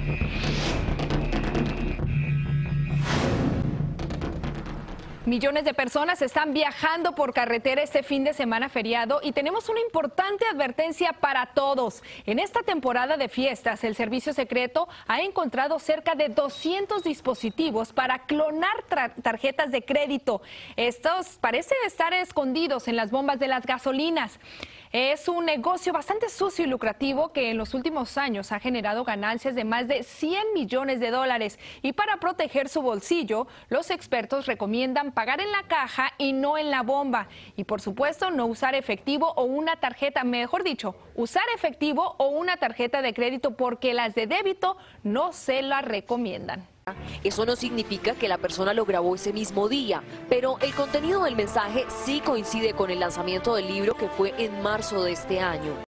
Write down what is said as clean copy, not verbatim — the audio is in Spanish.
Millones de personas están viajando por carretera este fin de semana feriado y tenemos una importante advertencia para todos. En esta temporada de fiestas, el Servicio Secreto ha encontrado cerca de 200 dispositivos para clonar tarjetas de crédito. Estos parecen estar escondidos en las bombas de las gasolinas. Es un negocio bastante sucio y lucrativo que en los últimos años ha generado ganancias de más de 100 millones de dólares. Y para proteger su bolsillo, los expertos recomiendan pagar en la caja y no en la bomba. Y por supuesto, no usar efectivo o una tarjeta, mejor dicho, usar efectivo o una tarjeta de crédito porque las de débito no se las recomiendan. Eso no significa que la persona lo grabó ese mismo día, pero el contenido del mensaje sí coincide con el lanzamiento del libro que fue en marzo de este año.